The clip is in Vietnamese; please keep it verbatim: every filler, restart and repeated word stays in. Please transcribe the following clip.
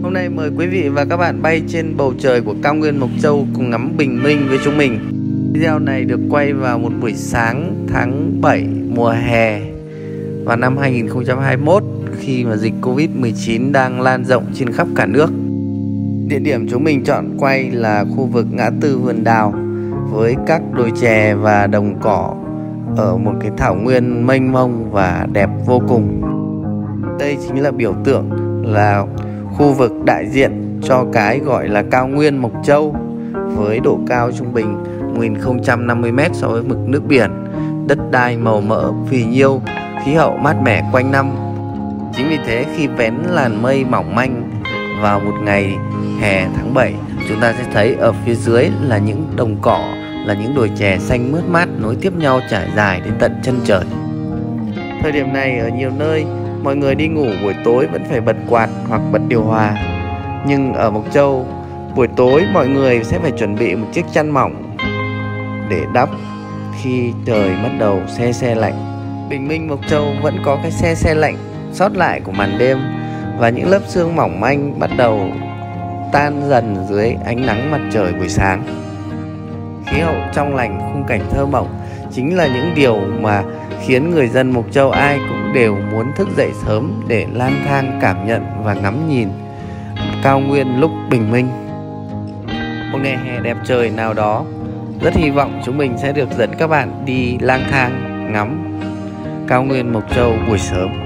Hôm nay mời quý vị và các bạn bay trên bầu trời của cao nguyên Mộc Châu cùng ngắm bình minh với chúng mình. Video này được quay vào một buổi sáng tháng bảy mùa hè vào năm hai nghìn không trăm hai mươi mốt, khi mà dịch Covid mười chín đang lan rộng trên khắp cả nước. Địa điểm chúng mình chọn quay là khu vực ngã tư vườn đào với các đồi chè và đồng cỏ ở một cái thảo nguyên mênh mông và đẹp vô cùng. Đây chính là biểu tượng là khu vực đại diện cho cái gọi là cao nguyên Mộc Châu, với độ cao trung bình một nghìn không trăm năm mươi mét so với mực nước biển, đất đai màu mỡ phì nhiêu, khí hậu mát mẻ quanh năm. Chính vì thế khi vén làn mây mỏng manh vào một ngày hè tháng bảy, chúng ta sẽ thấy ở phía dưới là những đồng cỏ, là những đồi chè xanh mướt mát nối tiếp nhau trải dài đến tận chân trời. Thời điểm này ở nhiều nơi, mọi người đi ngủ buổi tối vẫn phải bật quạt hoặc bật điều hòa. Nhưng ở Mộc Châu, buổi tối mọi người sẽ phải chuẩn bị một chiếc chăn mỏng để đắp khi trời bắt đầu se se lạnh. Bình minh Mộc Châu vẫn có cái se se lạnh sót lại của màn đêm, và những lớp sương mỏng manh bắt đầu tan dần dưới ánh nắng mặt trời buổi sáng. Khí hậu trong lành, khung cảnh thơ mộng chính là những điều mà khiến người dân Mộc Châu ai cũng đều muốn thức dậy sớm để lang thang cảm nhận và ngắm nhìn cao nguyên lúc bình minh. Một ngày hè đẹp trời nào đó, rất hy vọng chúng mình sẽ được dẫn các bạn đi lang thang ngắm cao nguyên Mộc Châu buổi sớm.